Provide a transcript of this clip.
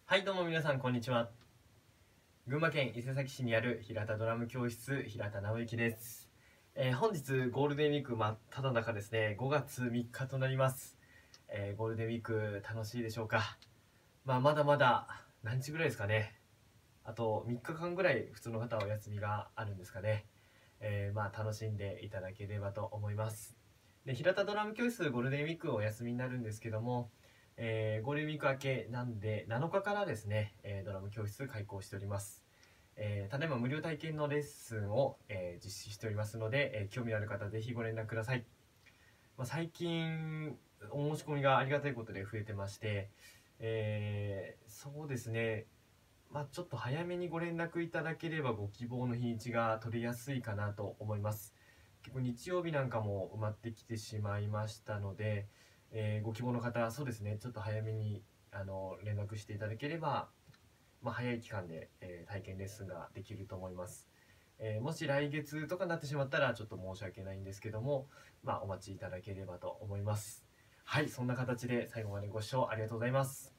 はい、どうも皆さんこんにちは。群馬県伊勢崎市にある平田ドラム教室、平田直之です。本日ゴールデンウィーク真っ只中ですね、5月3日となります。ゴールデンウィーク楽しいでしょうか。まだまだ何日ぐらいですかね。あと3日間ぐらい普通の方はお休みがあるんですかね。楽しんでいただければと思います。で、平田ドラム教室ゴールデンウィークお休みになるんですけども、ゴールデンウィーク明けなんで7日からですね、ドラム教室開講しております。ただいま無料体験のレッスンを、実施しておりますので、興味のある方ぜひご連絡ください。最近お申し込みがありがたいことで増えてまして、そうですね、ちょっと早めにご連絡いただければご希望の日にちが取りやすいかなと思います。結構日曜日なんかも埋まってきてしまいましたので、ご希望の方、そうですね、ちょっと早めに連絡していただければ、早い期間で、体験レッスンができると思います。もし来月とかになってしまったらちょっと申し訳ないんですけども、お待ちいただければと思います。はい、そんな形で最後までご視聴ありがとうございます。